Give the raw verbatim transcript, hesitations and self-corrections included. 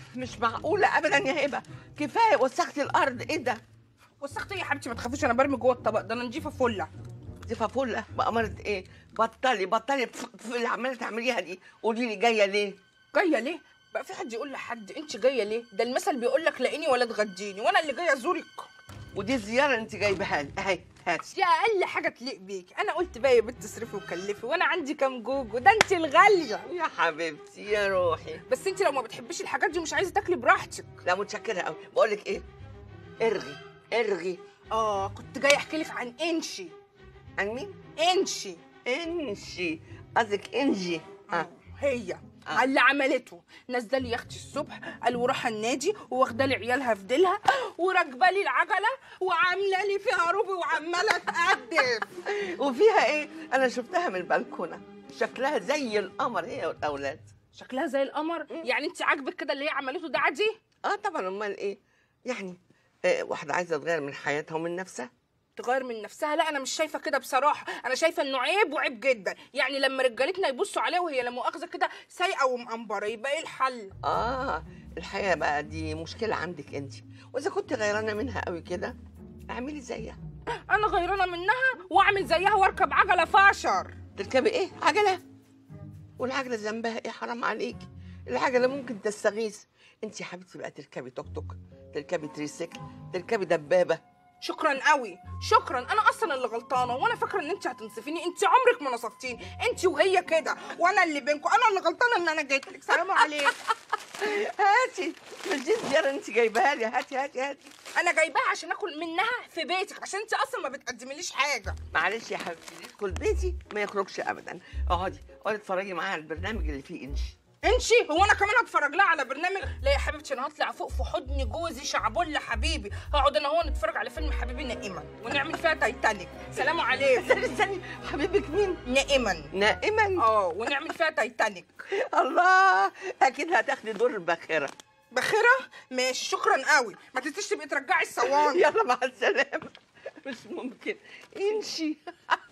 مش معقوله ابدا يا هبه، كفايه وسختي الارض. ايه ده؟ وسختي يا حبيبتي، ما تخافيش انا برمي جوه الطبق ده، انا نضيفه فله. دي فافوله بأمارة ايه؟ بطلي بطلي في اللي عماله تعمليها دي. قولي لي جايه ليه؟ جايه ليه؟ بقى في حد يقول لحد انت جايه ليه؟ ده المثل بيقول لك لاقيني ولا تغديني، وانا اللي جايه ازورك. ودي الزياره انت جايبها لي اهي، هاتي. دي اقل حاجه تليق بيكي. انا قلت بقى يا بنت تصرفي وكلفي، وانا عندي كام جوجو، ده انت الغاليه يا حبيبتي يا روحي. بس انت لو ما بتحبيش الحاجات دي مش عايزه تاكلي براحتك. لا متشكره قوي. بقول لك ايه، ارغي ارغي. اه كنت جايه احكي لك عن انشي. عن مين؟ انشي. انشي قصدك انجي. اه هي آه. على اللي عملته. نازله لي يختي الصبح، قالوا رايحه النادي وواخده لي عيالها في ديلها وراكبه لي العجله وعامله لي فيها روبي وعماله تقدم. وفيها ايه؟ انا شفتها من البلكونه، شكلها زي القمر هي والاولاد. شكلها زي القمر؟ يعني انت عاجبك كده اللي هي عملته ده عادي؟ اه طبعا، امال ايه يعني؟ آه واحده عايزه تغير من حياتها ومن نفسها. تغير من نفسها؟ لا انا مش شايفه كده بصراحه، انا شايفه انه عيب وعيب جدا. يعني لما رجالتنا يبصوا عليها وهي لا مؤاخذه كده سايقه ومقنبره، يبقى ايه الحل؟ اه الحقيقه بقى دي مشكله عندك انت، واذا كنت غيرانه منها قوي كده اعملي زيها. انا غيرانه منها واعمل زيها واركب عجله فاشر؟ تركبي ايه؟ عجله؟ والعجله ذنبها ايه؟ حرام عليكي، العجله ممكن تستغيث. انت يا حبيبتي بقى تركبي توك توك، تركبي تريسيكل، تركبي دبابه. شكرا قوي شكرا. انا اصلا اللي غلطانه، وانا فاكره ان انت هتنصفيني. انت عمرك ما نصفتيني، انت وهي كده، وانا اللي بينكم. انا اللي غلطانه ان انا جيت لك. سلام عليكم. هاتي، مش دي الزياره انت جايباها لي؟ هاتي هاتي هاتي. انا جايباها عشان اكل منها في بيتك، عشان انت اصلا ما بتقدميليش حاجه. معلش يا حبيبتي، يدخل بيتي ما يخرجش ابدا. اقعدي اقعدي اتفرجي معايا على البرنامج اللي فيه انشي. انشي؟ هو انا كمان هتفرج لها على برنامج؟ لا يا حبيبتي، انا هطلع فوق في حضن جوزي شعبولة حبيبي، هقعد انا هو نتفرج على فيلم حبيبي نائما ونعمل فيها تايتانيك. سلام عليكم. استني استني، حبيبك مين؟ نائما. نائما؟ اه، ونعمل فيها تايتانيك. الله، اكيد هتاخدي دور الباخره. باخره؟ ماشي شكرا قوي. ما تنسيش تبقي ترجعي الصواني. يلا مع السلامه. مش ممكن انشي.